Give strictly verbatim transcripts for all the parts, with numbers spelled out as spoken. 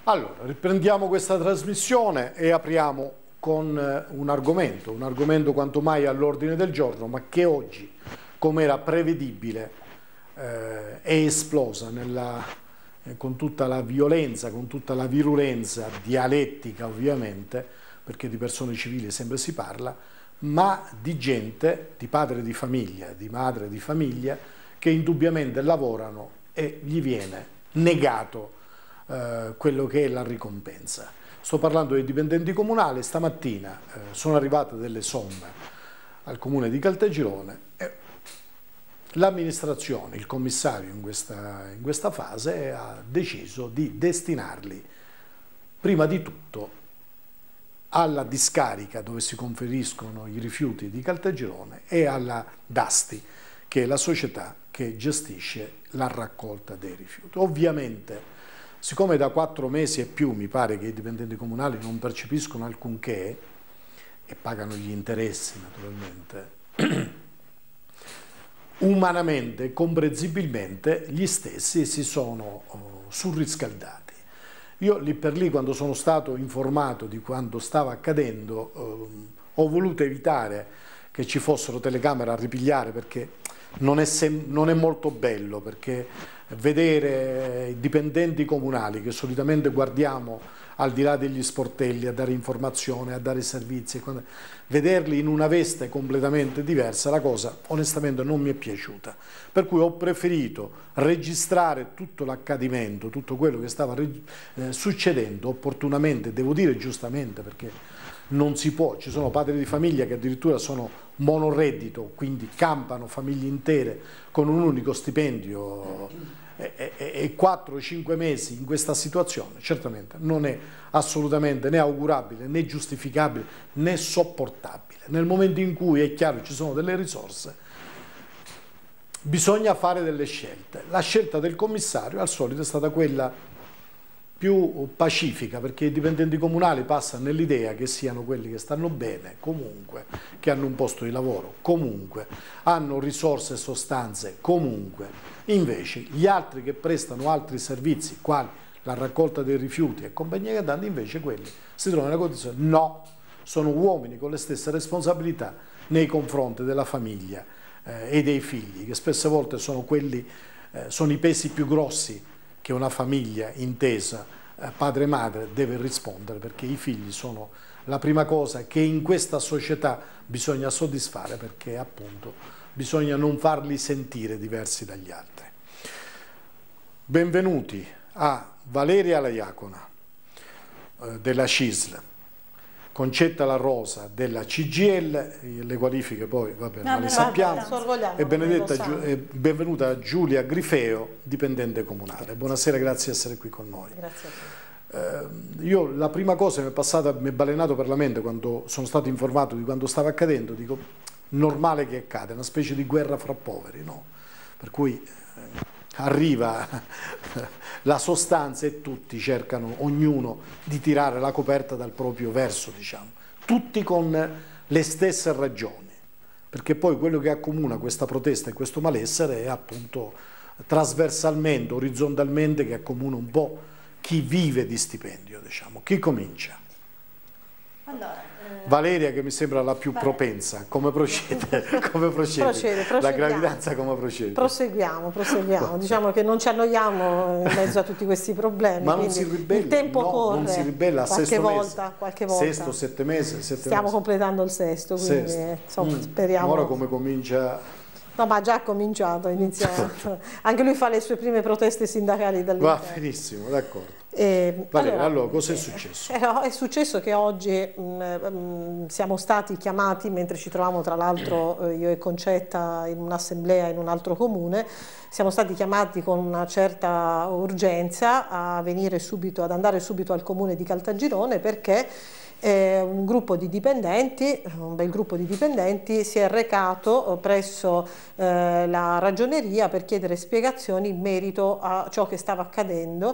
Allora, riprendiamo questa trasmissione e apriamo con un argomento, un argomento quanto mai all'ordine del giorno, ma che oggi, come era prevedibile, eh, è esplosa nella, eh, con tutta la violenza, con tutta la virulenza dialettica ovviamente, perché di persone civili sempre si parla, ma di gente, di padre di famiglia, di madre di famiglia, che indubbiamente lavorano e gli viene negato eh, quello che è la ricompensa. Sto parlando dei dipendenti comunali. Stamattina eh, sono arrivate delle somme al comune di Caltagirone e l'amministrazione, il commissario in questa, in questa fase ha deciso di destinarli prima di tutto alla discarica dove si conferiscono i rifiuti di Caltagirone e alla Dasti, che è la società che gestisce la raccolta dei rifiuti. Ovviamente, siccome da quattro mesi e più mi pare che i dipendenti comunali non percepiscono alcunché e pagano gli interessi naturalmente, umanamente e comprensibilmente gli stessi si sono oh, surriscaldati. Io lì per lì, quando sono stato informato di quanto stava accadendo, eh, ho voluto evitare che ci fossero telecamere a ripigliare, perché non è, non è molto bello, perché vedere i dipendenti comunali che solitamente guardiamo al di là degli sportelli a dare informazione, a dare servizi, vederli in una veste completamente diversa, la cosa onestamente non mi è piaciuta. Per cui ho preferito registrare tutto l'accadimento, tutto quello che stava eh, succedendo opportunamente, devo dire giustamente, perché non si può, ci sono padri di famiglia che addirittura sono monoreddito, quindi campano famiglie intere con un unico stipendio e quattro o cinque mesi in questa situazione certamente non è assolutamente né augurabile, né giustificabile, né sopportabile. Nel momento in cui è chiaro ci sono delle risorse, bisogna fare delle scelte. La scelta del commissario al solito è stata quella più pacifica, perché i dipendenti comunali passano nell'idea che siano quelli che stanno bene comunque, che hanno un posto di lavoro comunque, hanno risorse e sostanze comunque. Invece gli altri che prestano altri servizi, quali la raccolta dei rifiuti e compagnia cantante, invece quelli si trovano nella condizione no, sono uomini con le stesse responsabilità nei confronti della famiglia eh, e dei figli, che spesse volte sono quelli, eh, sono i pesi più grossi che una famiglia intesa eh, padre e madre deve rispondere, perché i figli sono la prima cosa che in questa società bisogna soddisfare, perché appunto bisogna non farli sentire diversi dagli altri. Benvenuti a Valeria La Iacona eh, della C I S L, Concetta La Rosa della C G I L, le qualifiche poi vabbè, no, le sappiamo, e, Benedetta, e benvenuta a Giulia Grifeo, dipendente comunale. Grazie. Buonasera, grazie di essere qui con noi. Grazie a te. Eh, io la prima cosa che mi è passata, mi è balenato per la mente quando sono stato informato di quanto stava accadendo, dico normale che accade, una specie di guerra fra poveri, no? Per cui eh, arriva la sostanza e tutti cercano, ognuno, di tirare la coperta dal proprio verso, diciamo, tutti con le stesse ragioni, perché poi quello che accomuna questa protesta e questo malessere è appunto trasversalmente, orizzontalmente, che accomuna un po' chi vive di stipendio, diciamo. Chi comincia? Allora, Valeria, che mi sembra la più Beh. propensa, come procede? Come procede? Procede, la gravidanza come procede? Proseguiamo, proseguiamo. Diciamo che non ci annoiamo in mezzo a tutti questi problemi. Ma non si ribella, il tempo no, corre, non si ribella a qualche sesto volta, mese, qualche volta. Sesto, sette mesi, sette Stiamo mesi. completando il sesto, quindi sesto. Insomma, mm. speriamo. Ora come comincia? No, ma già ha cominciato, ha iniziato. Anche lui fa le sue prime proteste sindacali dall'interno. Va benissimo, d'accordo. Eh, Valeria, allora, allora cosa è successo? Eh, è successo che oggi mh, mh, siamo stati chiamati, mentre ci trovavamo tra l'altro eh, io e Concetta in un'assemblea in un altro comune, siamo stati chiamati con una certa urgenza a venire subito, ad andare subito al comune di Caltagirone, perché Eh, un gruppo di dipendenti, un bel gruppo di dipendenti si è recato presso eh, la ragioneria per chiedere spiegazioni in merito a ciò che stava accadendo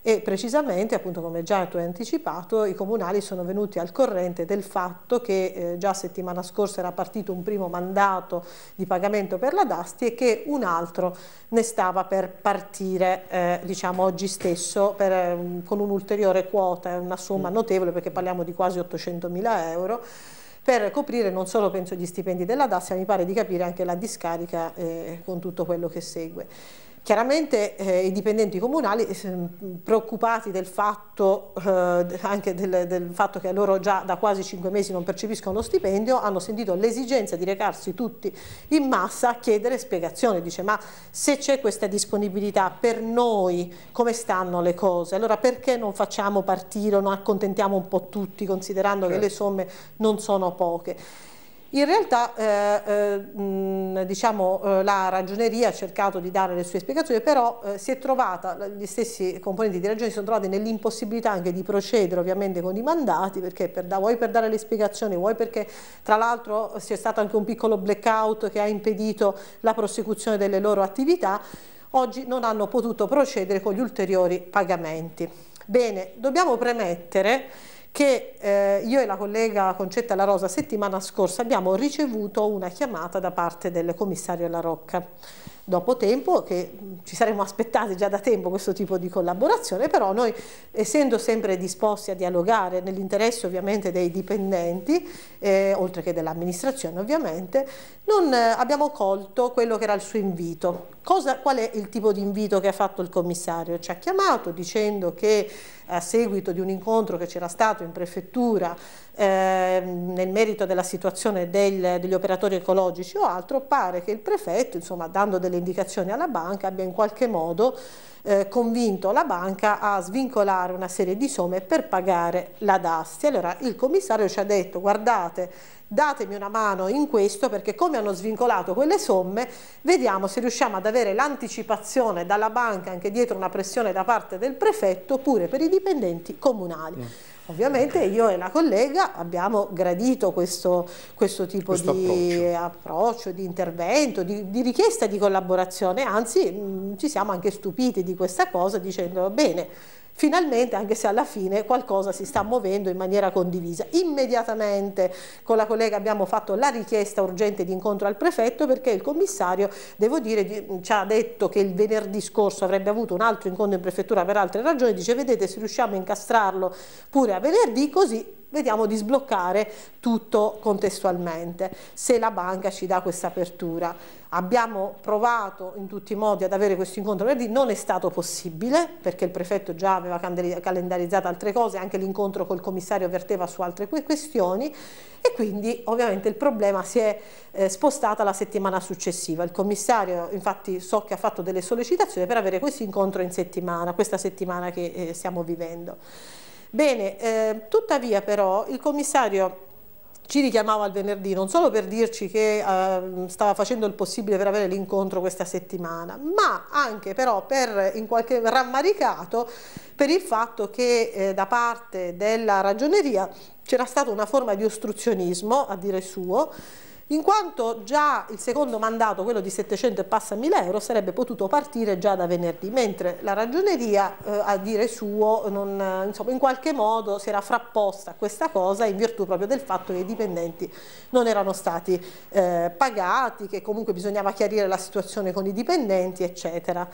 e precisamente, appunto come già tu hai anticipato, i comunali sono venuti al corrente del fatto che eh, già settimana scorsa era partito un primo mandato di pagamento per la Dasti e che un altro ne stava per partire eh, diciamo oggi stesso per, eh, con un'ulteriore quota, una somma notevole perché parliamo di quasi ottocentomila euro, per coprire non solo penso gli stipendi della Dasti, ma mi pare di capire anche la discarica eh, con tutto quello che segue. Chiaramente eh, i dipendenti comunali eh, preoccupati del fatto, eh, anche del, del fatto che loro già da quasi cinque mesi non percepiscono lo stipendio, hanno sentito l'esigenza di recarsi tutti in massa a chiedere spiegazioni. Dice: ma se c'è questa disponibilità per noi, come stanno le cose? Allora perché non facciamo partire, non accontentiamo un po' tutti, considerando certo. che le somme non sono poche? In realtà eh, eh, mh, diciamo, eh, la ragioneria ha cercato di dare le sue spiegazioni, però eh, si è trovata, gli stessi componenti di ragioneria si sono trovati nell'impossibilità anche di procedere ovviamente con i mandati, perché per da, vuoi per dare le spiegazioni, vuoi perché tra l'altro c'è stato anche un piccolo blackout che ha impedito la prosecuzione delle loro attività, oggi non hanno potuto procedere con gli ulteriori pagamenti. Bene, dobbiamo premettere che eh, io e la collega Concetta La Rosa settimana scorsa abbiamo ricevuto una chiamata da parte del commissario La Rocca. Dopo tempo, che ci saremmo aspettati già da tempo questo tipo di collaborazione, però noi, essendo sempre disposti a dialogare nell'interesse ovviamente dei dipendenti, eh, oltre che dell'amministrazione ovviamente, non eh, abbiamo colto quello che era il suo invito. Cosa, qual è il tipo di invito che ha fatto il commissario? Ci ha chiamato dicendo che a seguito di un incontro che c'era stato in prefettura eh, nel merito della situazione del, degli operatori ecologici o altro, pare che il prefetto, insomma, dando delle indicazioni alla banca, abbia in qualche modo eh, convinto la banca a svincolare una serie di somme per pagare la Dasti. Allora il commissario ci ha detto: guardate, datemi una mano in questo, perché come hanno svincolato quelle somme, vediamo se riusciamo ad avere l'anticipazione dalla banca, anche dietro una pressione da parte del prefetto, pure per i dipendenti comunali. Mm. Ovviamente io e la collega abbiamo gradito questo, questo tipo questo di approccio. approccio, di intervento, di, di richiesta di collaborazione, anzi mh, ci siamo anche stupiti di questa cosa, dicendo: bene, finalmente, anche se alla fine qualcosa si sta muovendo in maniera condivisa. Immediatamente con la collega abbiamo fatto la richiesta urgente di incontro al prefetto, perché il commissario, devo dire, ci ha detto che il venerdì scorso avrebbe avuto un altro incontro in prefettura per altre ragioni. Dice: vedete, se riusciamo a incastrarlo pure a venerdì, così vediamo di sbloccare tutto contestualmente, se la banca ci dà questa apertura. Abbiamo provato in tutti i modi ad avere questo incontro venerdì, non è stato possibile perché il prefetto già aveva calendarizzato altre cose, anche l'incontro col commissario verteva su altre questioni, e quindi ovviamente il problema si è eh, spostato alla settimana successiva. Il commissario infatti so che ha fatto delle sollecitazioni per avere questo incontro in settimana, questa settimana che eh, stiamo vivendo. Bene, eh, tuttavia però il commissario ci richiamava il venerdì non solo per dirci che eh, stava facendo il possibile per avere l'incontro questa settimana, ma anche però per in qualche rammaricato per il fatto che eh, da parte della ragioneria c'era stata una forma di ostruzionismo, a dire suo, in quanto già il secondo mandato, quello di settecento e passa mila euro, sarebbe potuto partire già da venerdì, mentre la ragioneria, eh, a dire suo, non, insomma, in qualche modo si era frapposta a questa cosa in virtù proprio del fatto che i dipendenti non erano stati eh, pagati, che comunque bisognava chiarire la situazione con i dipendenti, eccetera.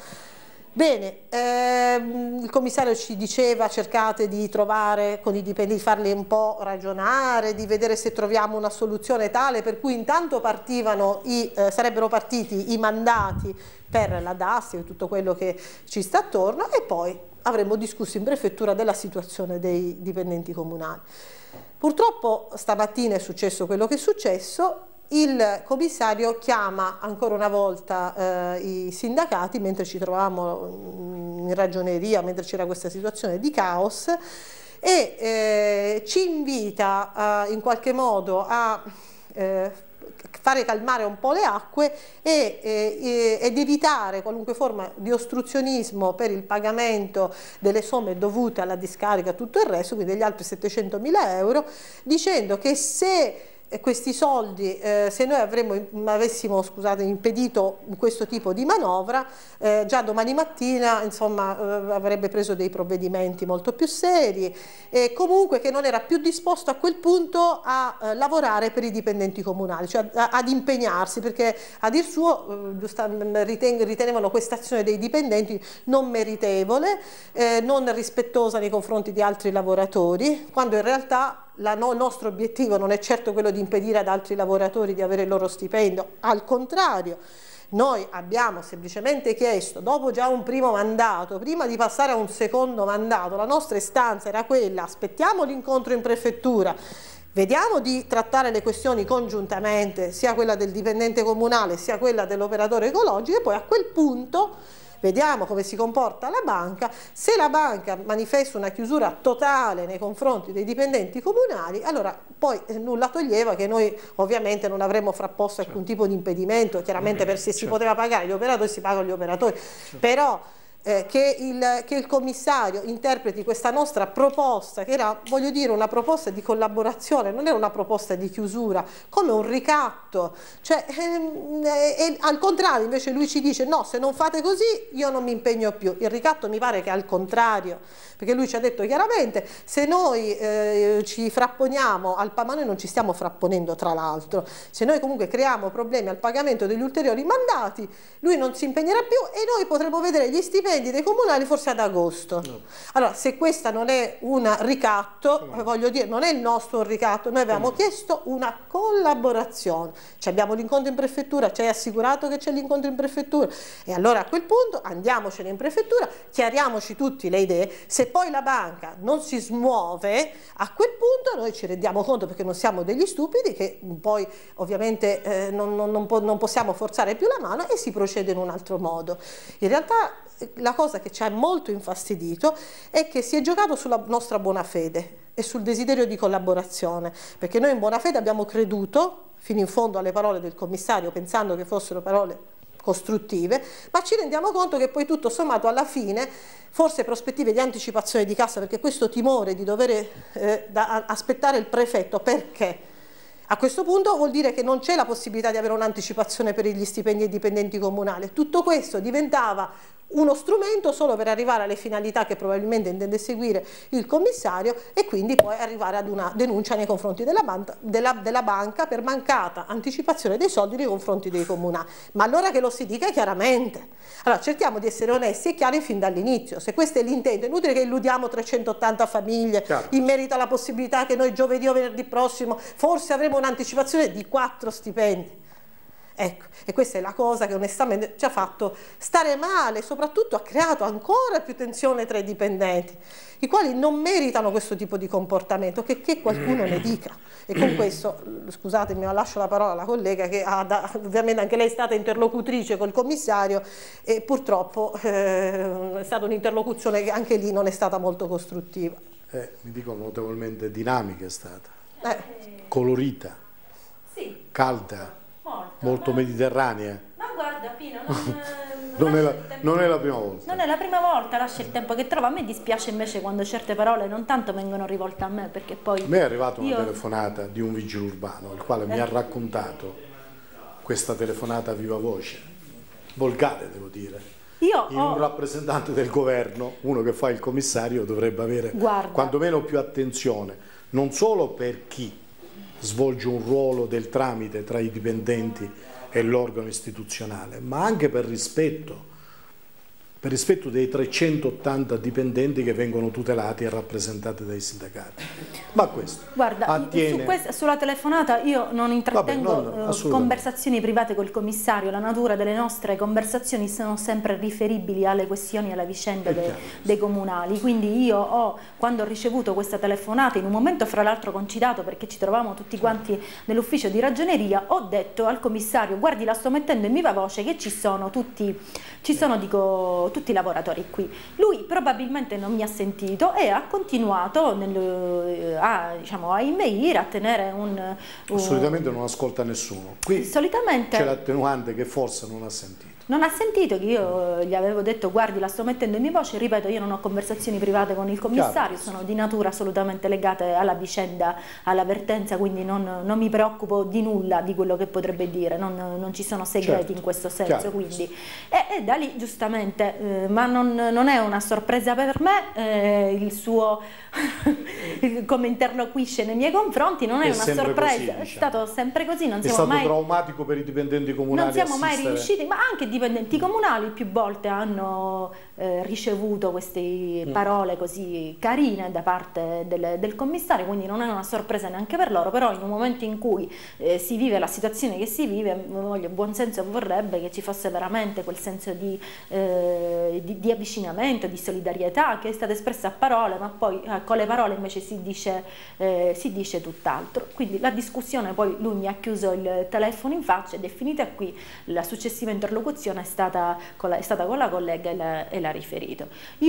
Bene, ehm, il commissario ci diceva: cercate di trovare con i dipendenti, di farli un po' ragionare, di vedere se troviamo una soluzione tale per cui intanto partivano i, eh, sarebbero partiti i mandati per la Dasti e tutto quello che ci sta attorno, e poi avremmo discusso in prefettura della situazione dei dipendenti comunali. Purtroppo stamattina è successo quello che è successo. Il commissario chiama ancora una volta eh, i sindacati mentre ci trovavamo in ragioneria, mentre c'era questa situazione di caos, e eh, ci invita eh, in qualche modo a eh, fare calmare un po' le acque e, e, ed evitare qualunque forma di ostruzionismo per il pagamento delle somme dovute alla discarica e tutto il resto, quindi degli altri settecentomila euro, dicendo che se questi soldi, eh, se noi avremmo, avessimo scusate, impedito questo tipo di manovra, eh, già domani mattina insomma, eh, avrebbe preso dei provvedimenti molto più seri e comunque che non era più disposto a quel punto a eh, lavorare per i dipendenti comunali, cioè a, ad impegnarsi, perché a dir suo eh, riten ritenevano questa azione dei dipendenti non meritevole, eh, non rispettosa nei confronti di altri lavoratori, quando in realtà il no, nostro obiettivo non è certo quello di impedire ad altri lavoratori di avere il loro stipendio, al contrario, noi abbiamo semplicemente chiesto, dopo già un primo mandato, prima di passare a un secondo mandato, la nostra istanza era quella: aspettiamo l'incontro in prefettura, vediamo di trattare le questioni congiuntamente, sia quella del dipendente comunale sia quella dell'operatore ecologico, e poi a quel punto vediamo come si comporta la banca. Se la banca manifesta una chiusura totale nei confronti dei dipendenti comunali, allora poi eh, nulla toglieva che noi ovviamente non avremmo frapposto alcun tipo di impedimento, chiaramente per se si poteva pagare gli operatori si pagano gli operatori, però eh, che, il, che il commissario interpreti questa nostra proposta, che era, voglio dire, una proposta di collaborazione, non era una proposta di chiusura, come un ricatto, cioè, ehm, e, al contrario invece lui ci dice: no, se non fate così io non mi impegno più. Il ricatto mi pare che è al contrario, perché lui ci ha detto chiaramente: se noi eh, ci frapponiamo al ma noi non ci stiamo frapponendo, tra l'altro, se noi comunque creiamo problemi al pagamento degli ulteriori mandati, lui non si impegnerà più e noi potremo vedere gli stipendi dei comunali forse ad agosto. No. Allora, se questa non è un ricatto, no. voglio dire, non è il nostro ricatto, noi avevamo no. chiesto una collaborazione, ci abbiamo l'incontro in prefettura, ci hai assicurato che c'è l'incontro in prefettura, e allora a quel punto andiamocene in prefettura, chiariamoci tutti le idee. Se poi la banca non si smuove, a quel punto noi ci rendiamo conto, perché non siamo degli stupidi, che poi ovviamente eh, non, non, non, po non possiamo forzare più la mano e si procede in un altro modo. In realtà la cosa che ci ha molto infastidito è che si è giocato sulla nostra buona fede e sul desiderio di collaborazione, perché noi in buona fede abbiamo creduto fino in fondo alle parole del commissario, pensando che fossero parole costruttive, ma ci rendiamo conto che poi tutto sommato alla fine forse prospettive di anticipazione di cassa, perché questo timore di dover eh, da, aspettare il prefetto, perché a questo punto vuol dire che non c'è la possibilità di avere un'anticipazione per gli stipendi ai dipendenti comunali. Tutto questo diventava uno strumento solo per arrivare alle finalità che probabilmente intende seguire il commissario, e quindi poi arrivare ad una denuncia nei confronti della banca, della, della banca per mancata anticipazione dei soldi nei confronti dei comunali. Ma allora che lo si dica chiaramente. Allora cerchiamo di essere onesti e chiari fin dall'inizio. Se questo è l'intento, è inutile che illudiamo trecentottanta famiglie Chiaro. in merito alla possibilità che noi giovedì o venerdì prossimo forse avremo un'anticipazione di quattro stipendi. Ecco, e questa è la cosa che onestamente ci ha fatto stare male, soprattutto ha creato ancora più tensione tra i dipendenti, i quali non meritano questo tipo di comportamento, che, che qualcuno ne dica. E con questo, scusatemi, ma lascio la parola alla collega, che ha da, ovviamente anche lei è stata interlocutrice col commissario, e purtroppo eh, è stata un'interlocuzione che anche lì non è stata molto costruttiva. Eh, mi dicono notevolmente dinamica è stata, eh. colorita, sì. calda. Molto, molto ma, mediterranea. Ma guarda Pino, non, non, è la, non è la prima volta. Non è la prima volta, lascia il tempo che trova. A me dispiace invece quando certe parole non tanto vengono rivolte a me, perché poi... A me è arrivata una io... telefonata di un vigile urbano, il quale eh. mi ha raccontato questa telefonata a viva voce, volgare devo dire. Io In ho... un rappresentante del governo, uno che fa il commissario, dovrebbe avere Guarda. quantomeno più attenzione, non solo per chi svolge un ruolo del tramite tra i dipendenti e l'organo istituzionale, ma anche per rispetto, per rispetto dei trecentottanta dipendenti che vengono tutelati e rappresentati dai sindacati. Ma questo Guarda, attiene... su questa, sulla telefonata io non intrattengo Vabbè, non, conversazioni private col commissario, la natura delle nostre conversazioni sono sempre riferibili alle questioni e alla vicenda de, dei comunali, quindi io ho, quando ho ricevuto questa telefonata, in un momento fra l'altro concitato perché ci trovavamo tutti quanti nell'ufficio di ragioneria, ho detto al commissario: guardi, la sto mettendo in viva voce che ci sono tutti, ci sono dico tutti i lavoratori qui. Lui probabilmente non mi ha sentito e ha continuato nel, a, diciamo, a inveire, a tenere un, un... Solitamente non ascolta nessuno. Qui solitamente c'è l'attenuante che forse non ha sentito. Non ha sentito che io gli avevo detto guardi la sto mettendo in mia voce, ripeto io non ho conversazioni private con il commissario, chiaro, sono di natura assolutamente legate alla vicenda, all'avvertenza, quindi non, non mi preoccupo di nulla di quello che potrebbe dire, non, non ci sono segreti, certo, in questo senso, chiaro, quindi e, e da lì giustamente, eh, ma non, non è una sorpresa per me, eh, il suo come interloquisce nei miei confronti non è, è una sorpresa, così, diciamo, è stato sempre così, non è siamo stato mai, traumatico per i dipendenti comunali, non siamo assistere. mai riusciti, ma anche i dipendenti comunali più volte hanno eh, ricevuto queste mm. parole così carine da parte del, del commissario, quindi non è una sorpresa neanche per loro, però in un momento in cui eh, si vive la situazione che si vive, voglio, buon senso vorrebbe che ci fosse veramente quel senso di, eh, di, di avvicinamento, di solidarietà che è stata espressa a parole, ma poi eh, con le parole invece si dice, eh, si dice tutt'altro. Quindi la discussione, poi lui mi ha chiuso il telefono in faccia ed è finita qui, la successiva interlocuzione è stata con la, è stata con la collega e l'ha riferito.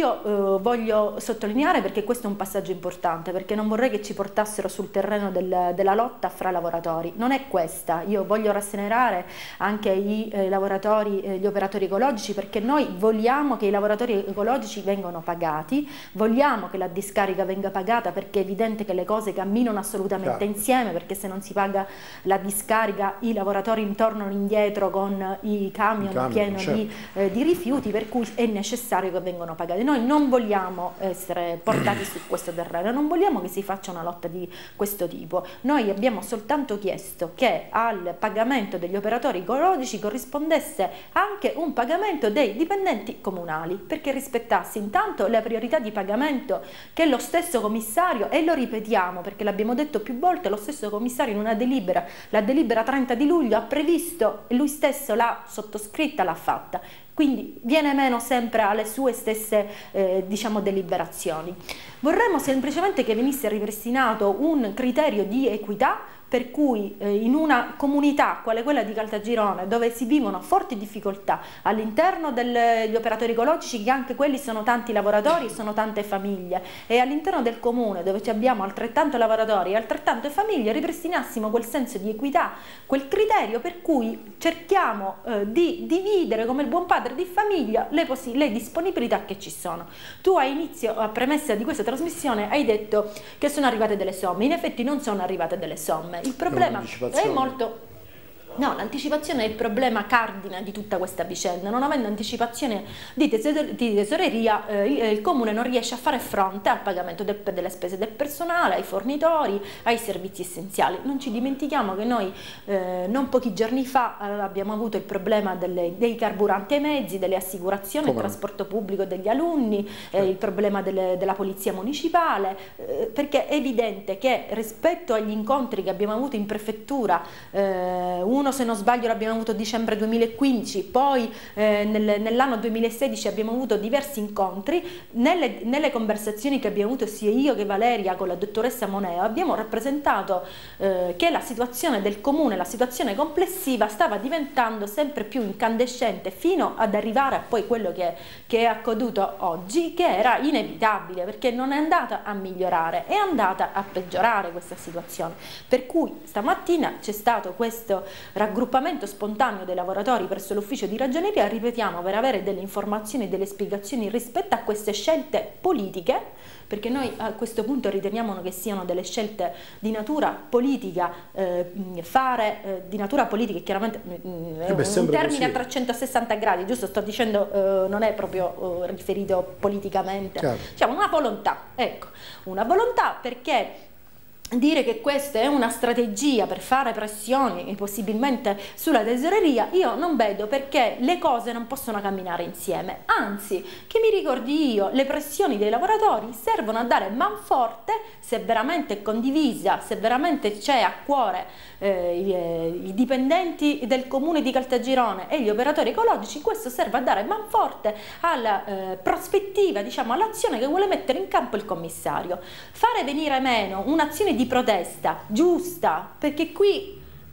Io eh, voglio sottolineare, perché questo è un passaggio importante, perché non vorrei che ci portassero sul terreno del, della lotta fra lavoratori, non è questa, io voglio rasserenare anche i eh, lavoratori, eh, gli operatori ecologici, perché noi vogliamo che i lavoratori ecologici vengano pagati, vogliamo che la discarica venga pagata, perché è evidente che le cose camminano assolutamente Chiaro. insieme, perché se non si paga la discarica i lavoratori tornano indietro con i camion, camion pieni certo. di, eh, di rifiuti, per cui è necessario che vengano pagati. Noi non vogliamo essere portati su questo terreno, non vogliamo che si faccia una lotta di questo tipo, noi abbiamo soltanto chiesto che al pagamento degli operatori ecologici corrispondesse anche un pagamento dei dipendenti comunali, perché rispettasse intanto le priorità di pagamento che lo stesso commissario, e lo ripetiamo perché l'abbiamo detto più volte, lo stesso commissario in una delibera, la delibera trenta di luglio, ha previsto e lui stesso l'ha sottoscritta, l'ha fatta, quindi viene meno sempre alle sue stesse eh, diciamo deliberazioni. Vorremmo semplicemente che venisse ripristinato un criterio di equità, per cui eh, in una comunità quale quella di Caltagirone, dove si vivono forti difficoltà all'interno degli operatori ecologici, che anche quelli sono tanti lavoratori e sono tante famiglie, e all'interno del comune dove abbiamo altrettanto lavoratori e altrettante famiglie, ripristinassimo quel senso di equità, quel criterio per cui cerchiamo eh, di dividere come il buon padre di famiglia le, le disponibilità che ci sono. Tu a inizio, a premessa di questa trasmissione, hai detto che sono arrivate delle somme, in effetti non sono arrivate delle somme. Il problema è molto... No, l'anticipazione è il problema cardine di tutta questa vicenda. Non avendo anticipazione di, tesor di tesoreria, eh, il, il comune non riesce a fare fronte al pagamento del, delle spese del personale, ai fornitori, ai servizi essenziali. Non ci dimentichiamo che noi eh, non pochi giorni fa eh, abbiamo avuto il problema delle, dei carburanti ai mezzi, delle assicurazioni, Come? il trasporto pubblico degli alunni, eh, il problema delle, della polizia municipale, eh, perché è evidente che rispetto agli incontri che abbiamo avuto in prefettura, eh, uno se non sbaglio l'abbiamo avuto a dicembre duemilaquindici, poi eh, nel, nell'anno duemilasedici abbiamo avuto diversi incontri, nelle, nelle conversazioni che abbiamo avuto sia io che Valeria con la dottoressa Moneo abbiamo rappresentato eh, che la situazione del comune, la situazione complessiva stava diventando sempre più incandescente, fino ad arrivare a poi quello che, che è accaduto oggi, che era inevitabile, perché non è andata a migliorare, è andata a peggiorare questa situazione, per cui stamattina c'è stato questo raggruppamento spontaneo dei lavoratori presso l'ufficio di ragioneria, ripetiamo, per avere delle informazioni e delle spiegazioni rispetto a queste scelte politiche, perché noi a questo punto riteniamo che siano delle scelte di natura politica, eh, fare eh, di natura politica, chiaramente mh, è un, un termine così. A trecentosessanta gradi, giusto? Sto dicendo, eh, non è proprio eh, riferito politicamente, Chiaro. diciamo una volontà, ecco, una volontà, perché dire che questa è una strategia per fare pressioni possibilmente sulla tesoreria, io non vedo perché le cose non possono camminare insieme, anzi, che mi ricordi io, le pressioni dei lavoratori servono a dare manforte, se veramente è condivisa, se veramente c'è a cuore eh, i, i dipendenti del comune di Caltagirone e gli operatori ecologici, questo serve a dare manforte alla eh, prospettiva, diciamo, all'azione che vuole mettere in campo il commissario. Fare venire meno un'azione di di protesta giusta, perché qui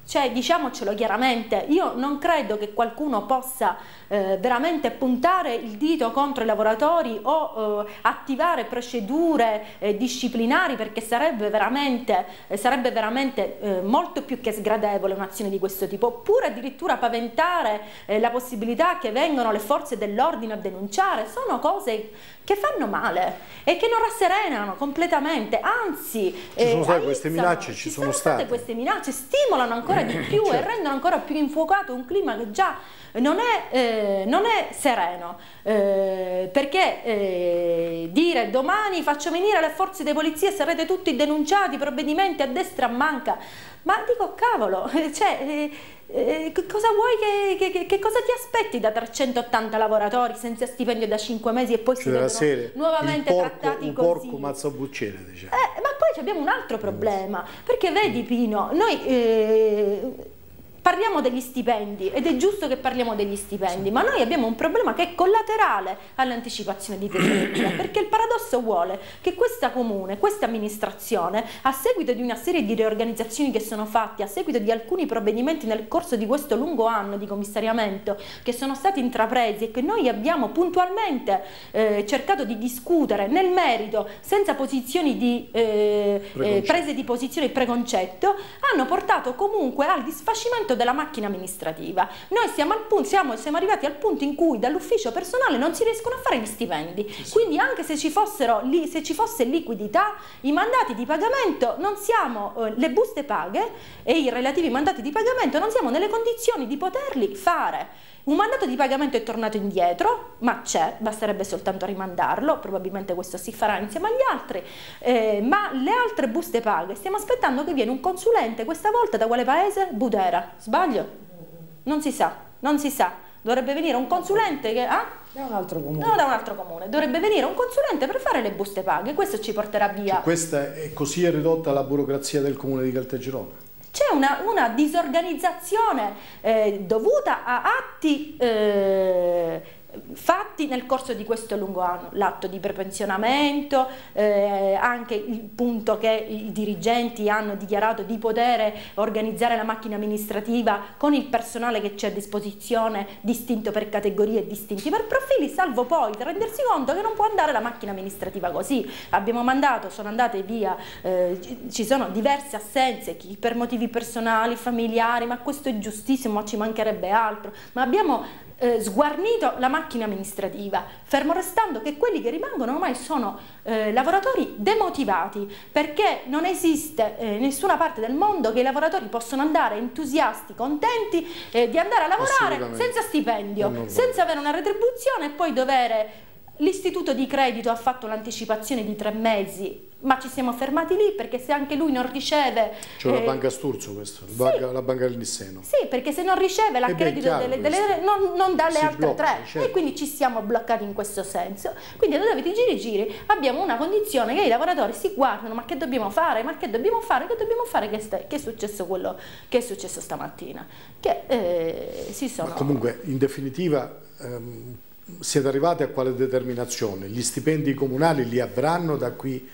Cioè, diciamocelo chiaramente, io non credo che qualcuno possa eh, veramente puntare il dito contro i lavoratori o eh, attivare procedure eh, disciplinari, perché sarebbe veramente, eh, sarebbe veramente eh, molto più che sgradevole un'azione di questo tipo, oppure addirittura paventare eh, la possibilità che vengano le forze dell'ordine a denunciare. Sono cose che fanno male e che non rasserenano completamente, anzi ci sono state queste minacce, ci, ci sono, sono state. state queste minacce, stimolano ancora di più certo. e rendono ancora più infuocato un clima che già non è, eh, non è sereno, eh, perché eh, dire domani faccio venire le forze di polizia e sarete tutti denunciati, provvedimenti a destra a manca, ma dico cavolo, cioè, eh, eh, cosa vuoi che, che, che cosa ti aspetti da trecentottanta lavoratori senza stipendio da cinque mesi e poi cioè si vedono serie, nuovamente porco, trattati un così? Porco mazzo bucciere, diciamo. Eh, ma poi abbiamo un altro problema, perché vedi Pino, noi eh, parliamo degli stipendi ed è giusto che parliamo degli stipendi, ma noi abbiamo un problema che è collaterale all'anticipazione di tesoreria, perché il paradosso vuole che questa comune, questa amministrazione, a seguito di una serie di riorganizzazioni che sono fatte, a seguito di alcuni provvedimenti nel corso di questo lungo anno di commissariamento che sono stati intrapresi e che noi abbiamo puntualmente eh, cercato di discutere nel merito, senza posizioni di eh, eh, prese di posizione preconcetto, hanno portato comunque al disfacimento della macchina amministrativa. Noi siamo, al punto, siamo, siamo arrivati al punto in cui dall'ufficio personale non si riescono a fare gli stipendi, sì, sì. Quindi anche se ci, fossero, se ci fosse liquidità, i mandati di pagamento non siamo, eh, le buste paghe e i relativi mandati di pagamento non siamo nelle condizioni di poterli fare. Un mandato di pagamento è tornato indietro, ma c'è, basterebbe soltanto rimandarlo, probabilmente questo si farà insieme agli altri, eh, ma le altre buste paghe stiamo aspettando che viene un consulente, questa volta da quale paese? Budera, sbaglio? Non si sa, non si sa, dovrebbe venire un consulente che... Ah? Da un altro comune. No, da un altro comune, dovrebbe venire un consulente per fare le buste paghe, questo ci porterà via. Cioè, questa è così è ridotta la burocrazia del comune di Caltagirone? C'è una, una disorganizzazione eh, dovuta a atti eh, fatti nel corso di questo lungo anno, l'atto di prepensionamento, eh, anche il punto che i dirigenti hanno dichiarato di poter organizzare la macchina amministrativa con il personale che c'è a disposizione distinto per categorie e distinti per profili, salvo poi rendersi conto che non può andare la macchina amministrativa così. Abbiamo mandato, sono andate via, eh, ci sono diverse assenze, chi per motivi personali, familiari, ma questo è giustissimo, ma ci mancherebbe altro, ma abbiamo Eh, sguarnito la macchina amministrativa, fermo restando che quelli che rimangono ormai sono eh, lavoratori demotivati, perché non esiste eh, nessuna parte del mondo che i lavoratori possano andare entusiasti, contenti eh, di andare a lavorare senza stipendio, senza avere una retribuzione e poi dover... L'istituto di credito ha fatto l'anticipazione di tre mesi, ma ci siamo fermati lì perché se anche lui non riceve... C'è eh, la banca Sturzo questo, sì, banca, la banca del Nisseno. Sì, perché se non riceve l'accredito delle, delle, non, non dà le si altre blocca, tre, certo. E quindi ci siamo bloccati in questo senso. Quindi dove ti giri giri abbiamo una condizione che i lavoratori si guardano, ma che dobbiamo fare, ma che dobbiamo fare, che dobbiamo fare, che, sta, che è successo quello che è successo stamattina. Che eh, si sono... Ma comunque, in definitiva... Ehm, siete arrivati a quale determinazione? Gli stipendi comunali li avranno da qui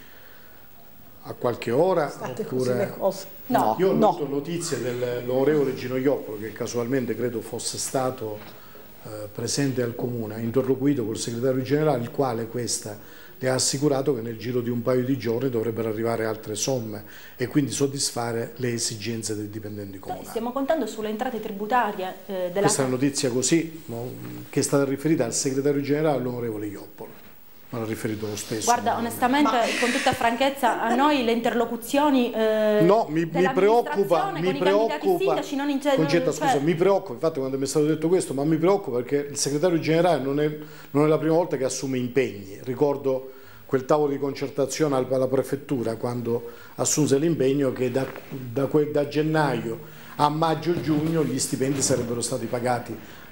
a qualche ora? Oppure... No, io ho no. letto notizie dell'onorevole Ginoioppolo, che casualmente credo fosse stato eh, presente al comune, ha interloquito col segretario generale, il quale questa le ha assicurato che nel giro di un paio di giorni dovrebbero arrivare altre somme e quindi soddisfare le esigenze dei dipendenti comunali. Stiamo contando sulle entrate tributarie eh, della... Questa è una notizia così, no, che è stata riferita al segretario generale, all'onorevole Ioppolo. Non ha riferito lo stesso. Guarda, onestamente, ma... con tutta franchezza, a noi le interlocuzioni eh, no, mi, mi preoccupa, mi preoccupa, sindaci non in Concetta, cioè... scusa, mi preoccupa, infatti quando mi è stato detto questo, ma mi preoccupa perché il segretario generale non è, non è la prima volta che assume impegni. Ricordo quel tavolo di concertazione alla prefettura quando assunse l'impegno che da, da, da gennaio a maggio-giugno gli stipendi sarebbero stati pagati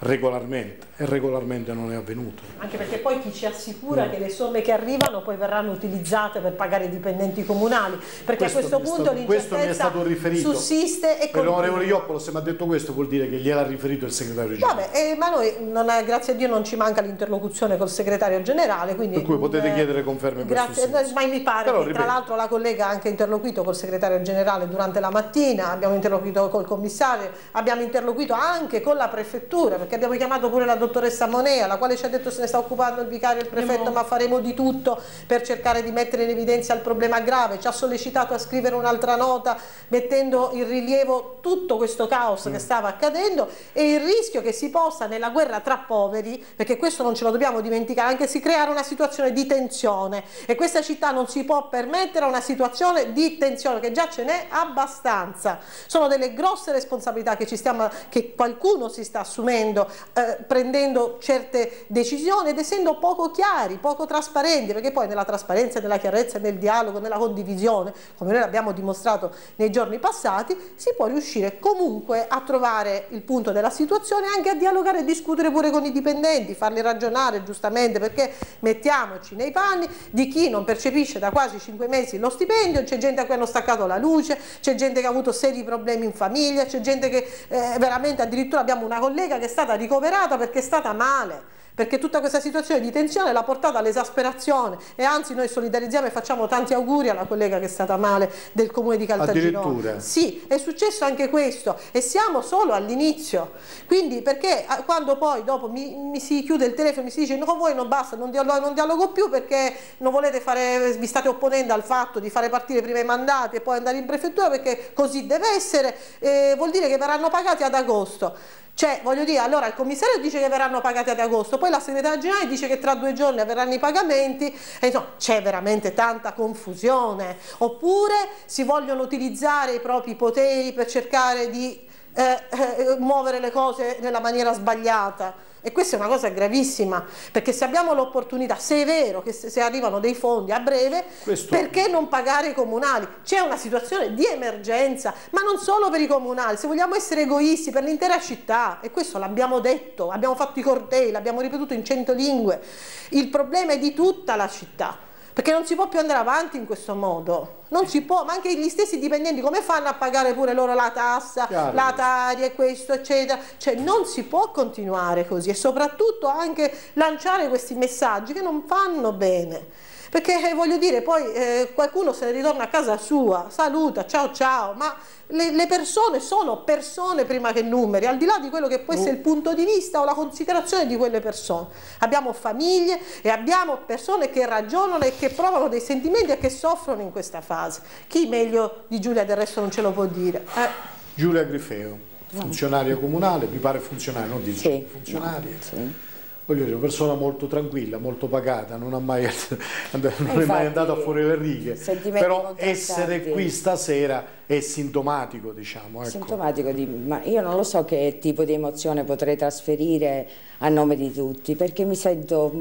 regolarmente, e regolarmente non è avvenuto. Anche perché poi chi ci assicura no. che le somme che arrivano poi verranno utilizzate per pagare i dipendenti comunali, perché questo a questo punto l'incertezza sussiste e continua. L'onorevole Ioppolo, se mi ha detto questo vuol dire che gliel'ha riferito il segretario generale. Vabbè, eh, ma noi, non è, grazie a Dio, non ci manca l'interlocuzione col segretario generale, quindi... Per cui potete eh, chiedere conferme grazie, per questo ma mi pare Però, che tra l'altro la collega ha anche interloquito col segretario generale durante la mattina, abbiamo interloquito col commissario, abbiamo interloquito anche con la prefettura, perché abbiamo chiamato pure la dottoressa Monea, la quale ci ha detto se ne sta occupando il vicario e il prefetto, no. ma faremo di tutto per cercare di mettere in evidenza il problema grave, ci ha sollecitato a scrivere un'altra nota mettendo in rilievo tutto questo caos mm. che stava accadendo e il rischio che si possa nella guerra tra poveri, perché questo non ce lo dobbiamo dimenticare, anche si creare una situazione di tensione, e questa città non si può permettere una situazione di tensione, che già ce n'è abbastanza. Sono delle grosse responsabilità che, ci stiamo, che qualcuno si sta assumendo eh, prendendo certe decisioni ed essendo poco chiari, poco trasparenti, perché poi nella trasparenza, nella chiarezza, nel dialogo, nella condivisione, come noi l'abbiamo dimostrato nei giorni passati, si può riuscire comunque a trovare il punto della situazione, anche a dialogare e discutere pure con i dipendenti, farli ragionare giustamente, perché mettiamoci nei panni di chi non percepisce da quasi cinque mesi lo stipendio, c'è gente a cui hanno staccato la luce, c'è gente che ha avuto seri problemi in famiglia, c'è gente che eh, veramente, addirittura abbiamo una collega che è stata ricoverata perché è stata male, perché tutta questa situazione di tensione l'ha portata all'esasperazione, e anzi noi solidarizziamo e facciamo tanti auguri alla collega che è stata male del comune di Caltagirone. Sì, è successo anche questo e siamo solo all'inizio, quindi perché quando poi dopo mi, mi si chiude il telefono e mi si dice no, voi non basta, non dialogo, non dialogo più perché non volete fare, vi state opponendo al fatto di fare partire prima i mandati e poi andare in prefettura perché così deve essere, eh, vuol dire che verranno pagati ad agosto. Cioè, voglio dire, allora il commissario dice che verranno pagati ad agosto, poi la segretaria generale dice che tra due giorni avverranno i pagamenti, e insomma c'è veramente tanta confusione. Oppure si vogliono utilizzare i propri poteri per cercare di eh, eh, muovere le cose nella maniera sbagliata. E questa è una cosa gravissima, perché se abbiamo l'opportunità, se è vero che se arrivano dei fondi a breve, questo... perché non pagare i comunali? C'è una situazione di emergenza, ma non solo per i comunali, se vogliamo essere egoisti, per l'intera città, e questo l'abbiamo detto, abbiamo fatto i cortei, l'abbiamo ripetuto in cento lingue, il problema è di tutta la città. Perché non si può più andare avanti in questo modo, non si può, ma anche gli stessi dipendenti come fanno a pagare pure loro la tassa, Chiaro. la Tari e questo eccetera, cioè non si può continuare così, e soprattutto anche lanciare questi messaggi che non fanno bene, perché eh, voglio dire poi eh, qualcuno se ne ritorna a casa sua, saluta, ciao ciao, ma le, le persone sono persone prima che numeri, al di là di quello che può essere il punto di vista o la considerazione di quelle persone. Abbiamo famiglie e abbiamo persone che ragionano e che provano dei sentimenti e che soffrono in questa fase. Chi meglio di Giulia del resto non ce lo può dire? Eh. Giulia Grifeo, funzionaria comunale, mi pare funzionaria, non dice sì, funzionaria. No, sì. Voglio dire, una persona molto tranquilla, molto pagata, non, ha mai, non infatti, è mai andata fuori le righe, però essere qui stasera è sintomatico, diciamo. Ecco. Sintomatico di, ma io non lo so che tipo di emozione potrei trasferire a nome di tutti, perché mi sento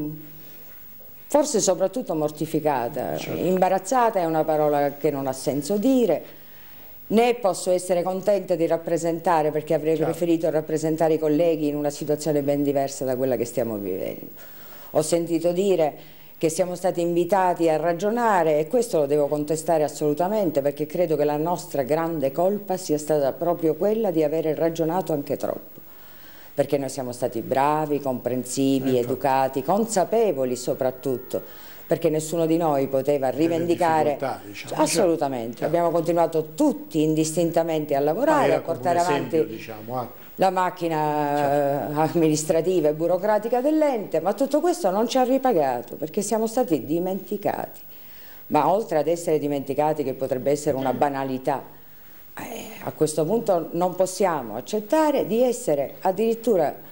forse soprattutto mortificata, certo. Imbarazzata è una parola che non ha senso dire. Né posso essere contenta di rappresentare, perché avrei certo. preferito rappresentare i colleghi in una situazione ben diversa da quella che stiamo vivendo. Ho sentito dire che siamo stati invitati a ragionare, e questo lo devo contestare assolutamente, perché credo che la nostra grande colpa sia stata proprio quella di aver ragionato anche troppo. Perché noi siamo stati bravi, comprensivi, ecco. educati, consapevoli soprattutto, perché nessuno di noi poteva rivendicare, diciamo. Assolutamente, certo. Abbiamo continuato tutti indistintamente a lavorare, ah, a portare avanti esempio, diciamo, ah. la macchina certo. amministrativa e burocratica dell'ente, ma tutto questo non ci ha ripagato, perché siamo stati dimenticati, ma oltre ad essere dimenticati, che potrebbe essere una banalità, eh, a questo punto non possiamo accettare di essere addirittura,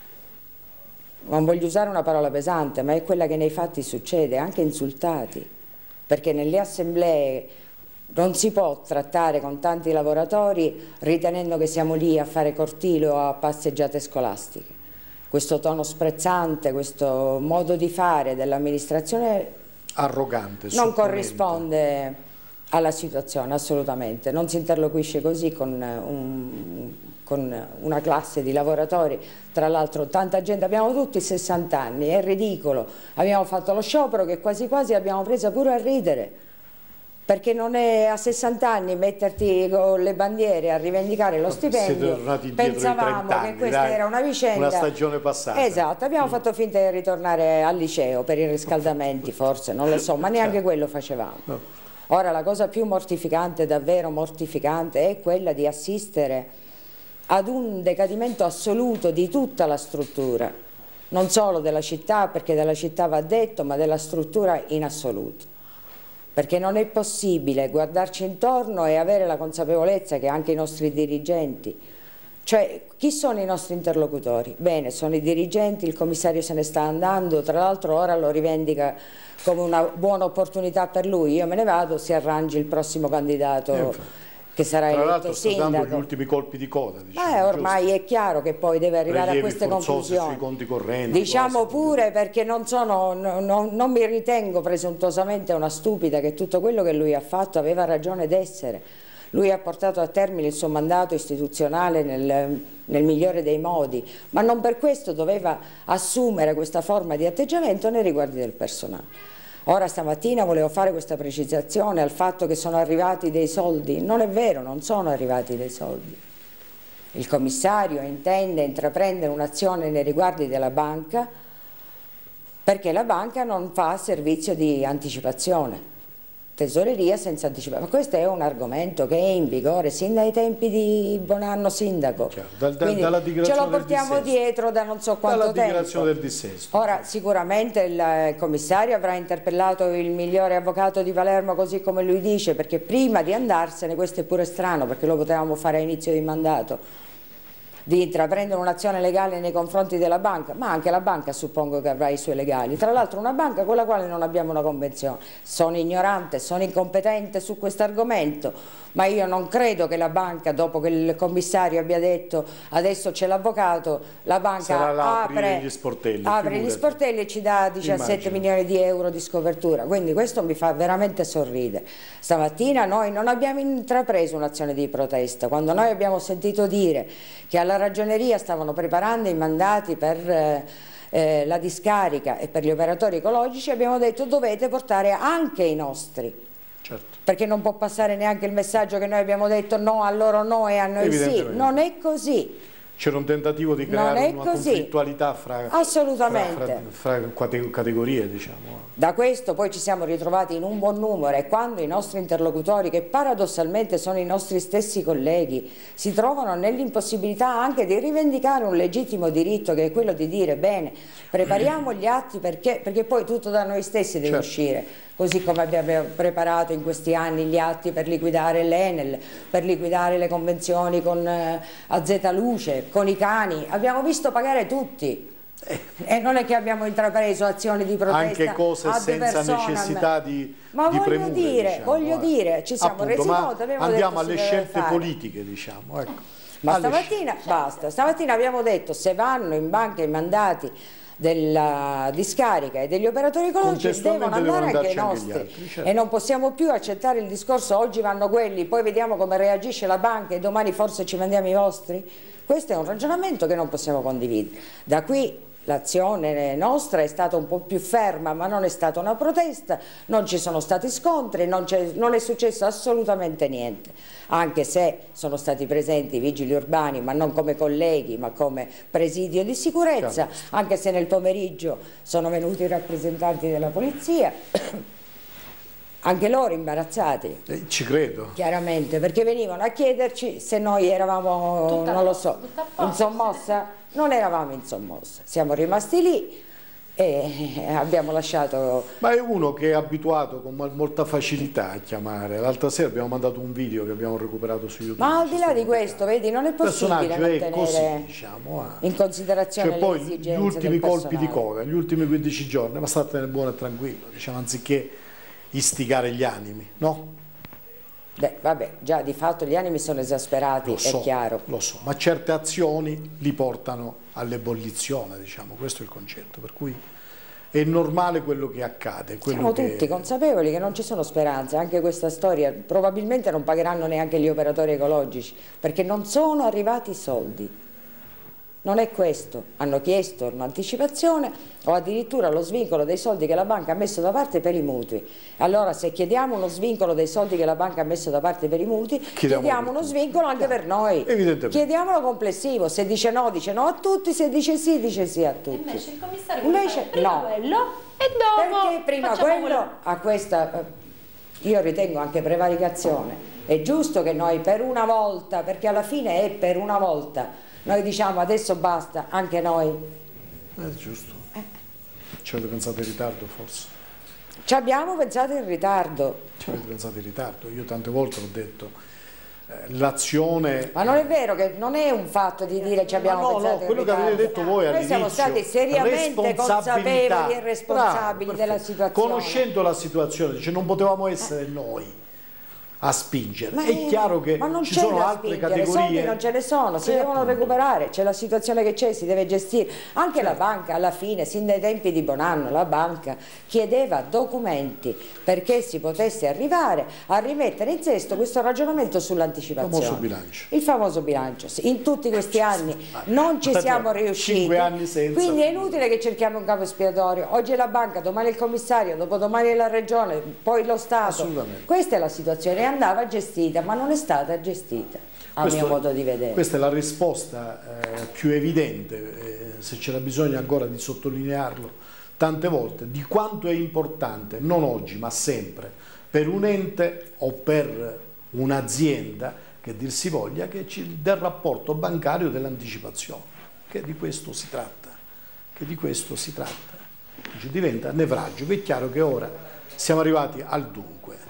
non voglio usare una parola pesante, ma è quella che nei fatti succede, anche insultati, perché nelle assemblee non si può trattare con tanti lavoratori ritenendo che siamo lì a fare cortile o a passeggiate scolastiche. Questo tono sprezzante, questo modo di fare dell'amministrazione arrogante, non corrisponde alla situazione, assolutamente. Non si interloquisce così con, un, con una classe di lavoratori, tra l'altro tanta gente, abbiamo tutti sessanta anni, è ridicolo, abbiamo fatto lo sciopero che quasi quasi abbiamo preso pure a ridere, perché non è a sessanta anni metterti con le bandiere a rivendicare lo stipendio. Pensavamo anni, che questa dai, era una vicenda, una stagione passata. Esatto, abbiamo mm. fatto finta di ritornare al liceo per i riscaldamenti, forse, non lo so, ma neanche quello facevamo. No. Ora la cosa più mortificante, davvero mortificante, è quella di assistere ad un decadimento assoluto di tutta la struttura, non solo della città, perché della città va detto, ma della struttura in assoluto. Perché non è possibile guardarci intorno e avere la consapevolezza che anche i nostri dirigenti, cioè chi sono i nostri interlocutori? Bene, sono i dirigenti, il commissario se ne sta andando, tra l'altro ora lo rivendica come una buona opportunità per lui, io me ne vado, si arrangi il prossimo candidato eh, che sarà tra eletto sindaco. Sta dando gli ultimi colpi di coda, diciamo, eh, ormai giusto? È chiaro che poi deve arrivare Prelievi a queste conclusioni. Sui conti correnti, diciamo cose, pure perché non, sono, non, non mi ritengo presuntuosamente una stupida, che tutto quello che lui ha fatto aveva ragione d'essere. Lui ha portato a termine il suo mandato istituzionale nel, nel migliore dei modi, ma non per questo doveva assumere questa forma di atteggiamento nei riguardi del personale. Ora stamattina volevo fare questa precisazione al fatto che sono arrivati dei soldi. Non è vero, non sono arrivati dei soldi. Il commissario intende intraprendere un'azione nei riguardi della banca perché la banca non fa servizio di anticipazione. Tesoreria senza anticipazione, ma questo è un argomento che è in vigore sin dai tempi di Bonanno sindaco. Dal, da, dalla ce lo portiamo dietro da non so quanto dalla tempo. dichiarazione del dissesto. Ora sicuramente il commissario avrà interpellato il migliore avvocato di Palermo, così come lui dice, perché prima di andarsene, questo è pure strano perché lo potevamo fare a inizio di mandato, di intraprendere un'azione legale nei confronti della banca, ma anche la banca suppongo che avrà i suoi legali, tra l'altro una banca con la quale non abbiamo una convenzione. Sono ignorante, sono incompetente su questo argomento, ma io non credo che la banca, dopo che il commissario abbia detto adesso c'è l'avvocato, la banca là, apre gli sportelli, apre gli sportelli e ci dà diciassette Immagino. milioni di euro di scopertura, quindi questo mi fa veramente sorridere. Stamattina noi non abbiamo intrapreso un'azione di protesta, quando noi abbiamo sentito dire che alla ragioneria stavano preparando i mandati per eh, eh, la discarica e per gli operatori ecologici, abbiamo detto dovete portare anche i nostri, certo. Perché non può passare neanche il messaggio che noi abbiamo detto no a loro no e a noi sì, non è così. C'era un tentativo di creare una così. conflittualità fra, Assolutamente. fra, fra, fra categorie, diciamo. Da questo poi ci siamo ritrovati in un buon numero e quando i nostri interlocutori, che paradossalmente sono i nostri stessi colleghi, si trovano nell'impossibilità anche di rivendicare un legittimo diritto che è quello di dire bene, prepariamo gli atti perché, perché poi tutto da noi stessi deve certo. uscire, così come abbiamo preparato in questi anni gli atti per liquidare l'Enel, per liquidare le convenzioni con eh, A Z Luce, con i cani, abbiamo visto pagare tutti. E non è che abbiamo intrapreso azioni di protesta anche cose senza necessità di, ma di voglio premure, dire, diciamo, voglio eh. dire, ci siamo Appunto, resi conto, andiamo detto, alle scelte politiche, diciamo, ecco. Ma alle stamattina scelte. basta, stamattina abbiamo detto se vanno in banca i mandati della discarica e degli operatori ecologici devono andare anche i nostri anche altri, certo. E non possiamo più accettare il discorso oggi vanno quelli, poi vediamo come reagisce la banca e domani forse ci mandiamo i vostri. Questo è un ragionamento che non possiamo condividere. Da qui l'azione nostra è stata un po' più ferma, ma non è stata una protesta, non ci sono stati scontri, non, non è successo assolutamente niente, anche se sono stati presenti i vigili urbani, ma non come colleghi, ma come presidio di sicurezza, anche se nel pomeriggio sono venuti i rappresentanti della polizia. Anche loro imbarazzati. Eh, ci credo. Chiaramente, perché venivano a chiederci se noi eravamo, tutta non lo so, in sommossa. Non eravamo in sommossa, siamo rimasti lì e abbiamo lasciato... Ma è uno che è abituato con molta facilità a chiamare. L'altra sera abbiamo mandato un video che abbiamo recuperato su YouTube. Ma al di là di questo, vedi, non è possibile non tenere così, diciamo, eh. in considerazione cioè, le poi esigenze gli ultimi colpi personale. di coda, gli ultimi quindici giorni, ma statene buono e tranquillo, diciamo, anziché istigare gli animi, no? Beh, vabbè, già di fatto gli animi sono esasperati, lo so, è chiaro. Lo so, ma certe azioni li portano all'ebollizione, diciamo, questo è il concetto, per cui è normale quello che accade. Quello Siamo che... tutti consapevoli che non ci sono speranze, anche questa storia probabilmente non pagheranno neanche gli operatori ecologici, perché non sono arrivati i soldi. Non è questo, hanno chiesto un'anticipazione o addirittura lo svincolo dei soldi che la banca ha messo da parte per i mutui. Allora se chiediamo uno svincolo dei soldi che la banca ha messo da parte per i mutui, chiediamo, chiediamo uno svincolo anche per noi. Chiediamolo complessivo, se dice no dice no a tutti, se dice sì dice sì a tutti. Invece il commissario Invece, prima no. quello e dopo perché prima quello a questa, io ritengo anche prevaricazione. È giusto che noi per una volta, perché alla fine è per una volta, noi diciamo adesso basta, anche noi. È giusto. Eh. Ci avete pensato in ritardo forse? Ci abbiamo pensato in ritardo. Ci avete pensato in ritardo. Io tante volte ho detto eh, l'azione... Ma non è vero che non è un fatto di dire ci abbiamo no, pensato no, in quello ritardo. che avete detto voi all'inizio. Noi siamo stati seriamente consapevoli e responsabili Bravo, della situazione. Conoscendo la situazione, dice non potevamo essere eh. noi a spingere. Ma è, è chiaro che ma non ci sono altre spingere. categorie. I soldi non ce ne sono, si eh, devono appunto. recuperare, c'è la situazione che c'è, si deve gestire. Anche certo. la banca alla fine, sin dai tempi di Bonanno, la banca chiedeva documenti perché si potesse arrivare a rimettere in sesto questo ragionamento sull'anticipazione. Il famoso bilancio. Il famoso bilancio. In tutti questi anni non ci siamo riusciti. Cinque anni senza. Quindi è inutile che cerchiamo un capo espiatorio. Oggi è la banca, domani è il commissario, dopodomani è la regione, poi lo Stato. Assolutamente. Questa è la situazione, andava gestita, ma non è stata gestita, a Questo, mio modo di vedere. Questa è la risposta eh, più evidente, eh, se c'era bisogno ancora di sottolinearlo tante volte, di quanto è importante, non oggi ma sempre, per un ente o per un'azienda, che dir si voglia, che ci, del rapporto bancario dell'anticipazione, che di questo si tratta, che di questo si tratta. Ci diventa nevralgico. È chiaro che ora siamo arrivati al dunque.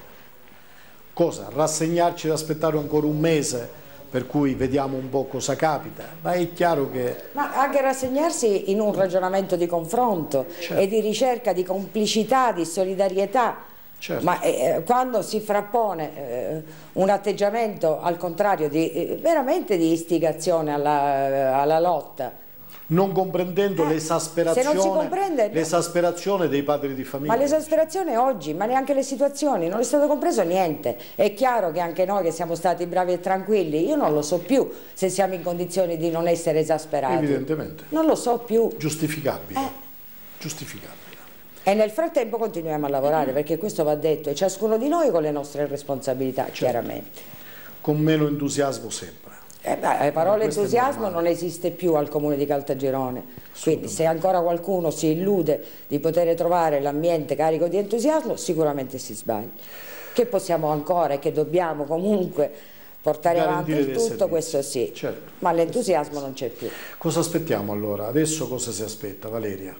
Cosa? Rassegnarci ad aspettare ancora un mese, per cui vediamo un po' cosa capita, ma è chiaro che... Ma anche rassegnarsi in un ragionamento di confronto, certo, e di ricerca di complicità, di solidarietà, certo, ma eh, quando si frappone eh, un atteggiamento al contrario di, eh, veramente di istigazione alla, alla lotta, non comprendendo eh, l'esasperazione l'esasperazione dei padri di famiglia. Ma l'esasperazione oggi, ma neanche le situazioni, non è stato compreso niente. È chiaro che anche noi che siamo stati bravi e tranquilli, io non lo so più se siamo in condizioni di non essere esasperati. Evidentemente. Non lo so più. Giustificabile. Eh. Giustificabile. E nel frattempo continuiamo a lavorare, perché questo va detto, e ciascuno di noi con le nostre responsabilità, certo, chiaramente. Con meno entusiasmo sempre. Eh beh, parola entusiasmo non esiste più al comune di Caltagirone, quindi se ancora qualcuno si illude di poter trovare l'ambiente carico di entusiasmo sicuramente si sbaglia. Che possiamo ancora e che dobbiamo comunque portare avanti il tutto, questo sì, certo, ma l'entusiasmo non c'è più. Cosa aspettiamo allora? Adesso cosa si aspetta, Valeria?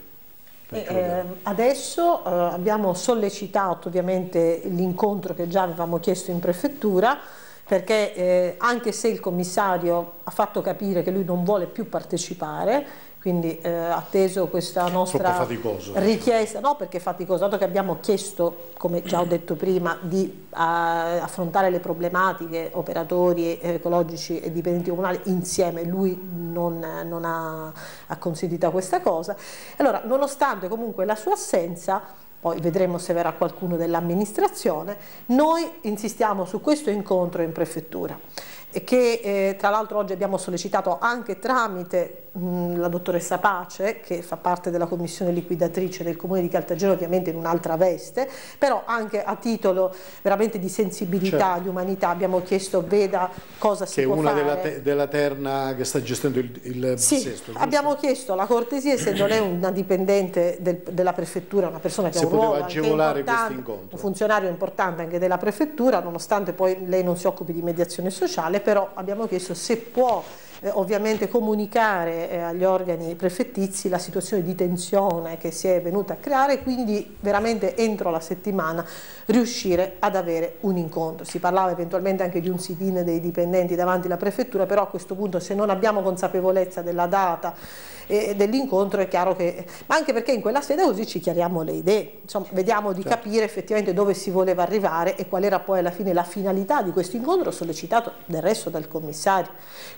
Eh, adesso eh, abbiamo sollecitato ovviamente l'incontro che già avevamo chiesto in prefettura, perché eh, anche se il commissario ha fatto capire che lui non vuole più partecipare, quindi eh, atteso questa nostra richiesta, no, perché è faticoso, dato che abbiamo chiesto, come già ho detto prima, di a, affrontare le problematiche operatori ecologici e dipendenti comunali insieme, lui non, non ha acconsentito a questa cosa. Allora, nonostante comunque la sua assenza, poi vedremo se verrà qualcuno dell'amministrazione, noi insistiamo su questo incontro in prefettura, e che eh, tra l'altro oggi abbiamo sollecitato anche tramite mh, la dottoressa Pace, che fa parte della commissione liquidatrice del comune di Caltagirone, ovviamente in un'altra veste, però anche a titolo veramente di sensibilità, certo, di umanità, abbiamo chiesto veda cosa si che può una fare. Della, te, della terna che sta gestendo il, il sì, sesto. Abbiamo chiesto la cortesia, essendo lei una dipendente del, della prefettura, una persona che ha un ruolo anche importante, un funzionario importante anche della prefettura, nonostante poi lei non si occupi di mediazione sociale, però abbiamo chiesto se può eh, ovviamente comunicare eh, agli organi prefettizi la situazione di tensione che si è venuta a creare, quindi veramente entro la settimana riuscire ad avere un incontro. Si parlava eventualmente anche di un sit-in dei dipendenti davanti alla prefettura, però a questo punto, se non abbiamo consapevolezza della data e dell'incontro, è chiaro che, ma anche perché in quella sede così ci chiariamo le idee, insomma vediamo di, certo, capire effettivamente dove si voleva arrivare e qual era poi alla fine la finalità di questo incontro sollecitato del resto dal commissario. Quindi se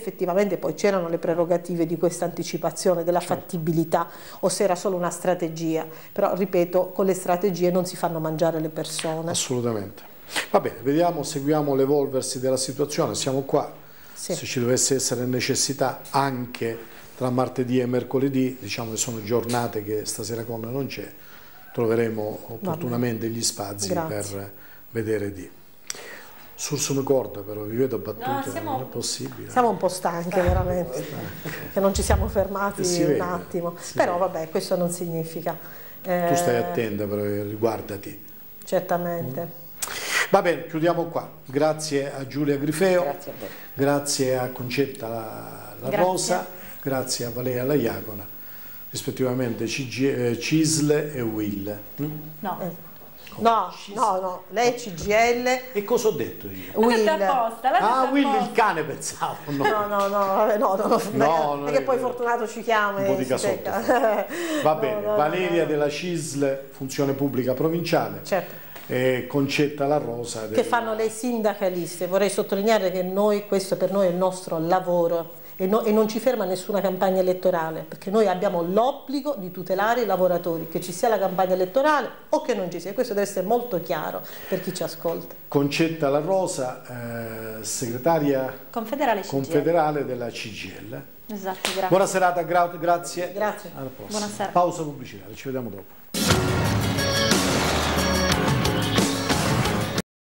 effettivamente poi c'erano le prerogative di questa anticipazione, della certo. fattibilità, o se era solo una strategia, però ripeto, con le strategie non si fanno mangiare le persone. Assolutamente. Va bene, vediamo, seguiamo l'evolversi della situazione, siamo qua, sì. se ci dovesse essere necessità anche tra martedì e mercoledì, diciamo che sono giornate che stasera con noi non c'è, troveremo opportunamente gli spazi Grazie. per vedere di. Sul sono corda però, vi vedo battute, no, siamo, non è possibile. Siamo un po' stanche veramente, che non ci siamo fermati un vede, attimo, però vede. vabbè, questo non significa. Eh, tu stai attenta però, riguardati. Certamente. Mm. Va bene, chiudiamo qua. Grazie a Giulia Grifeo, grazie a, grazie a Concetta La, la Rosa, grazie a Valeria La Iacona, rispettivamente Cisle e Will. Mm? No. Eh. No, no, no, lei è C G L. E cosa ho detto io? Will. Apposta, ah, Will il cane pensavo. No, no, no, no, vabbè, no, no, no, no perché poi Fortunato ci chiama. Un po' di casotto. Va bene, no, no, Valeria no, no. della Cisle, funzione pubblica provinciale. Certo. E Concetta La Rosa. Del... Che fanno le sindacaliste. Vorrei sottolineare che noi, questo per noi è il nostro lavoro. E, no, e non ci ferma nessuna campagna elettorale, perché noi abbiamo l'obbligo di tutelare i lavoratori, che ci sia la campagna elettorale o che non ci sia. Questo deve essere molto chiaro per chi ci ascolta. Concetta La Rosa, eh, segretaria confederale, confederale della C G I L. Esatto, grazie. Buona serata, gra grazie. Grazie. Alla prossima. Buonasera. Pausa pubblicitaria, ci vediamo dopo.